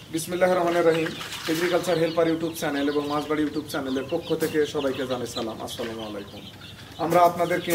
বিসমিল্লাহির রহমানির রহিম। এগ্রিকালচার হেল্পার ইউটিউব চ্যানেল এবং মাছবাড়ি ইউটিউব চ্যানেলের পক্ষ থেকে সবাইকে জানাই সালাম, আসসালামু আলাইকুম। আমরা আপনাদেরকে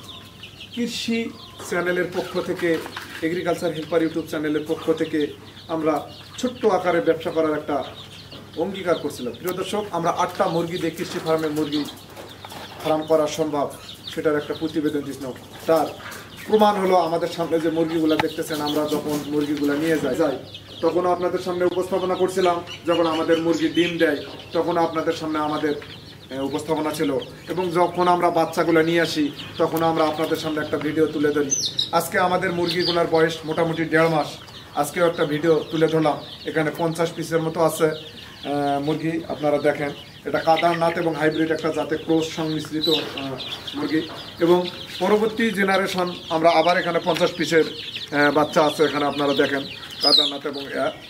কৃষি চ্যানেলের পক্ষ থেকে, এগ্রিকালচার হেল্পার ইউটিউব চ্যানেলের পক্ষ থেকে আমরা ছোট্ট আকারে ব্যবসা করার একটা অঙ্গীকার করছিলাম। প্রিয় দর্শক, আমরা 8টা মুরগি দিয়ে কৃষি ফার্মে মুরগি ফার্ম করা সম্ভব সেটার একটা প্রতিবেদন দিয়েছিলাম। তার প্রমাণ হলো আমাদের সামনে যে মুরগিগুলো দেখতেছেন, আমরা যখন মুরগিগুলো নিয়ে যাই তখন আপনাদের সামনে উপস্থাপনা করছিলাম। যখন আমাদের মুরগি ডিম দেয় তখন আপনাদের সামনে আমাদের উপস্থাপনা ছিল, এবং যখন আমরা বাচ্চাগুলো নিয়ে আসি তখন আমরা আপনাদের সামনে একটা ভিডিও তুলে ধরি। আজকে আমাদের মুরগিগুলোর বয়স মোটামুটি 1.5 মাস। আজকেও একটা ভিডিও তুলে ধরলাম। এখানে 50 পিসের মতো আছে মুরগি, আপনারা দেখেন। এটা কাদারনাথ এবং হাইব্রিড একটা জাতে ক্রস সংমিশ্রিত মুরগি, এবং পরবর্তী জেনারেশন আমরা আবার এখানে 50 পিসের বাচ্চা আছে। এখানে আপনারা দেখেন কাদারনাথ এবং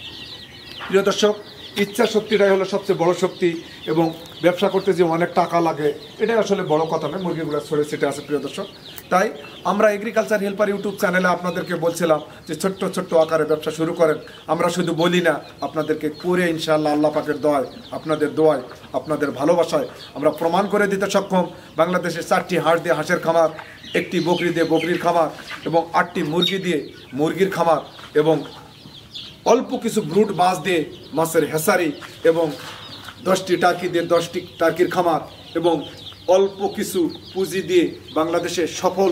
প্রিয় দর্শক, ইচ্ছা শক্তিটাই হলো সবচেয়ে বড় শক্তি, এবং ব্যবসা করতে যে অনেক টাকা লাগে এটাই আসলে বড় কথা নয়। মুরগিগুলো ছড়ে ছিটে আছে প্রিয় দর্শক। তাই আমরা এগ্রিকালচার হেল্পার ইউটিউব চ্যানেলে আপনাদেরকে বলছিলাম যে ছোট্ট ছোট্ট আকারে ব্যবসা শুরু করেন। আমরা শুধু বলি না, আপনাদেরকে করে ইনশাআল্লাহ আল্লাহ পাকের দোয়ায়, আপনাদের দোয়ায়, আপনাদের ভালোবাসায় আমরা প্রমাণ করে দিতে সক্ষম। বাংলাদেশের 4টি হাঁস দিয়ে হাঁসের খামার, 1টি বকরি দিয়ে বকরির খামার, এবং 8টি মুরগি দিয়ে মুরগির খামার, এবং অল্প কিছু ব্রুট মাছ দিয়ে মাছের হেসারি, এবং 10টি টার্কি দিয়ে 10টি টার্কির খামার, এবং অল্প কিছু পুঁজি দিয়ে বাংলাদেশের সফল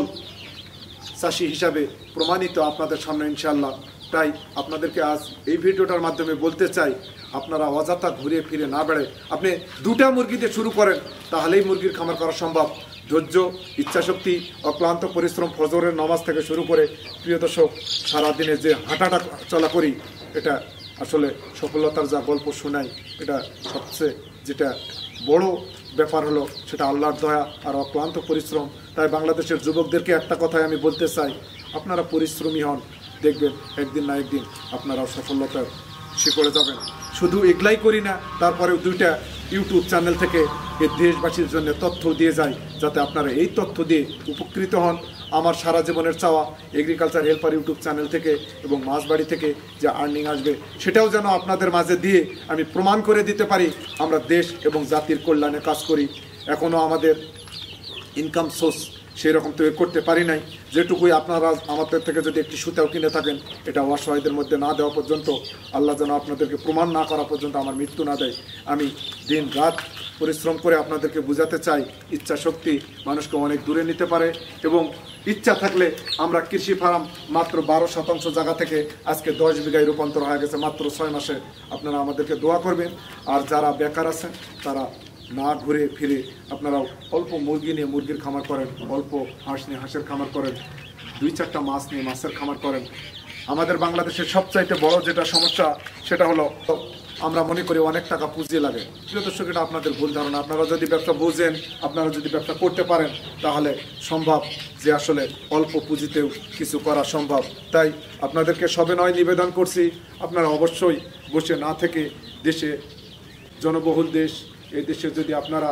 চাষি হিসাবে প্রমাণিত আপনাদের সামনে ইনশাআল্লাহ। তাই আপনাদেরকে আজ এই ভিডিওটার মাধ্যমে বলতে চাই, আপনারা অযথা ঘুরে ফিরে না বেড়ে আপনি 2টা মুরগি দিয়ে শুরু করেন, তাহলেই মুরগির খামার করা সম্ভব। ধৈর্য, ইচ্ছাশক্তি, অক্লান্ত পরিশ্রম, ফজরের নামাজ থেকে শুরু করে প্রিয় দর্শক সারাদিনে যে হাঁটাটা চলা করি, এটা আসলে সফলতার যা গল্প শোনাই, এটা সবচেয়ে যেটা বড় ব্যাপার হলো সেটা আল্লাহর দয়া আর অক্লান্ত পরিশ্রম। তাই বাংলাদেশের যুবকদেরকে একটা কথাই আমি বলতে চাই, আপনারা পরিশ্রমী হন, দেখবেন একদিন না একদিন আপনারাও সফলতার শিখরে যাবেন। শুধু এগুলাই করি না, তারপরেও 2টা ইউটিউব চ্যানেল থেকে এই দেশবাসীর জন্য তথ্য দিয়ে যায়, যাতে আপনারা এই তথ্য দিয়ে উপকৃত হন। আমার সারা জীবনের চাওয়া এগ্রিকালচার হেল্পার ইউটিউব চ্যানেল থেকে এবং মাছবাড়ি থেকে যে আর্নিং আসবে সেটাও যেন আপনাদের মাঝে দিয়ে আমি প্রমাণ করে দিতে পারি আমরা দেশ এবং জাতির কল্যাণে কাজ করি। এখনও আমাদের ইনকাম সোর্স সেই রকম তৈরি করতে পারি নাই। যেটুকুই আপনারা আমাদের থেকে যদি একটি সুতাও কিনে থাকেন, এটা অসহায়দের মধ্যে না দেওয়া পর্যন্ত, আল্লাহ যেন আপনাদেরকে প্রমাণ না করা পর্যন্ত আমার মৃত্যু না দেয়। আমি দিন রাত পরিশ্রম করে আপনাদেরকে বোঝাতে চাই, ইচ্ছা শক্তি মানুষকে অনেক দূরে নিতে পারে, এবং ইচ্ছা থাকলে আমরা কৃষি ফার্ম মাত্র 12% জায়গা থেকে আজকে 10 বিঘায় রূপান্তর হয়ে গেছে মাত্র 6 মাসে। আপনারা আমাদেরকে দোয়া করবেন। আর যারা বেকার আছেন তারা না ঘুরে ফিরে আপনারা অল্প মুরগি নিয়ে মুরগির খামার করেন, অল্প হাঁস নিয়ে হাঁসের খামার করেন, 2-4টা মাছ নিয়ে মাছের খামার করেন। আমাদের বাংলাদেশের সবচাইতে বড় যেটা সমস্যা সেটা হলো আমরা মনে করি অনেক টাকা পুঁজি লাগে। প্রিয় দর্শক, এটা আপনাদের ভুল ধারণা। আপনারা যদি ব্যবসা বুঝেন, আপনারা যদি ব্যবসা করতে পারেন, তাহলে সম্ভব যে আসলে অল্প পুঁজিতেও কিছু করা সম্ভব। তাই আপনাদেরকে সবিনয় নিবেদন করছি, আপনারা অবশ্যই বসে না থেকে, দেশে জনবহুল দেশ, এই দেশে যদি আপনারা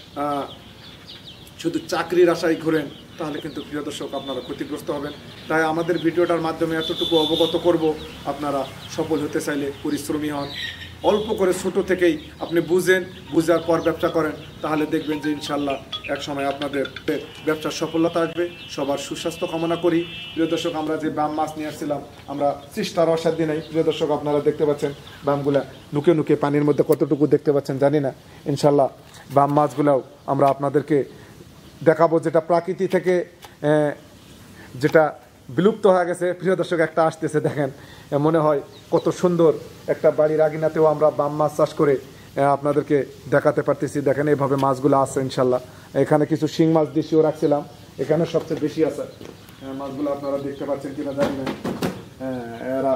শুধু চাকরির আশায় ঘুরেন তাহলে কিন্তু প্রিয় দর্শক আপনারা ক্ষতিগ্রস্ত হবেন। তাই আমাদের ভিডিওটার মাধ্যমে এতটুকু অবগত করব, আপনারা সফল হতে চাইলে পরিশ্রমী হন। অল্প করে ছোট থেকেই আপনি বুঝেন, বুঝার পর ব্যবসা করেন, তাহলে দেখবেন যে ইনশাল্লাহ এক সময় আপনাদের ব্যবসার সফলতা আসবে। সবার সুস্বাস্থ্য কামনা করি। প্রিয় দর্শক, আমরা যে বাম মাছ নিয়ে আসছিলাম, আমরা চেষ্টার অসাধ্য নেই। প্রিয় দর্শক, আপনারা দেখতে পাচ্ছেন বামগুলা নুকে নুকে পানির মধ্যে কতটুকু দেখতে পাচ্ছেন জানি না। ইনশাল্লাহ বাম মাছগুলাও আমরা আপনাদেরকে দেখাবো, যেটা প্রকৃতি থেকে যেটা বিলুপ্ত হয়ে গেছে। প্রিয় দর্শক, একটা আসতেছে দেখেন, মনে হয় কত সুন্দর একটা বাড়ির আগিনাতেও আমরা বাম মাছ চাষ করে আপনাদেরকে দেখাতে পারতেছি। দেখেন এইভাবে মাছগুলো আছে ইনশাল্লাহ। এখানে কিছু শিং মাছ দেশিও রাখছিলাম, এখানে সবচেয়ে বেশি আছে মাছগুলো। আপনারা দেখতে পাচ্ছেন কিনা জানি না। এরা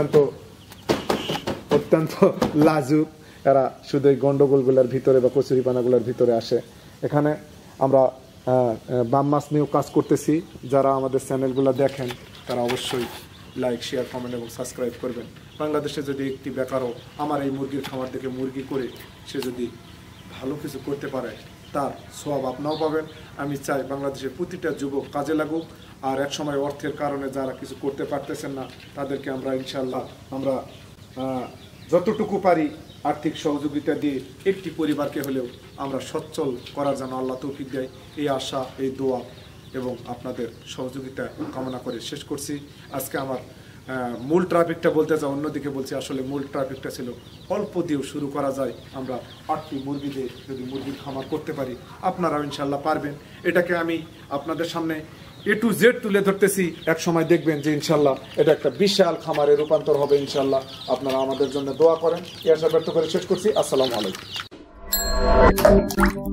অত্যন্ত লাজুক, এরা শুধু এই গন্ডগোলগুলোর ভিতরে বা কচুরিপানাগুলোর ভিতরে আসে। এখানে আমরা বাম মাছ নিয়েও কাজ করতেছি। যারা আমাদের চ্যানেলগুলো দেখেন তারা অবশ্যই লাইক, শেয়ার, কমেন্ট এবং সাবস্ক্রাইব করবেন। বাংলাদেশে যদি একটি বেকারও আমার এই মুরগির খামার থেকে মুরগি করে সে যদি ভালো কিছু করতে পারে, তার সওয়াব আপনারাও পাবেন। আমি চাই বাংলাদেশের প্রতিটা যুবক কাজে লাগুক, আর এক সময় অর্থের কারণে যারা কিছু করতে পারতেছেন না তাদেরকে আমরা ইনশাল্লাহ আমরা যতটুকু পারি আর্থিক সহযোগিতা দিয়ে একটি পরিবারকে হলেও আমরা সচ্ছল করার জন্য আল্লাহ তৌফিক দেয়, এই আশা, এই দোয়া এবং আপনাদের সহযোগিতা কামনা করে শেষ করছি। আজকে আমার মূল ট্রাফিকটা বলতে যাও, অন্যদিকে বলছি, আসলে মূল ট্রাফিকটা ছিল অল্প দিয়েও শুরু করা যায়। আমরা 8টি মুরগি দিয়ে যদি মুরগির খামার করতে পারি, আপনারাও ইনশাল্লাহ পারবেন। এটাকে আমি আপনাদের সামনে A to Z তুলে ধরতেছি, এক সময় দেখবেন যে ইনশাল্লাহ এটা একটা বিশাল খামারে রূপান্তর হবে ইনশাল্লাহ। আপনারা আমাদের জন্য দোয়া করেন। এই আশা ব্যক্ত করে শেষ করছি। আসসালামু আলাইকুম।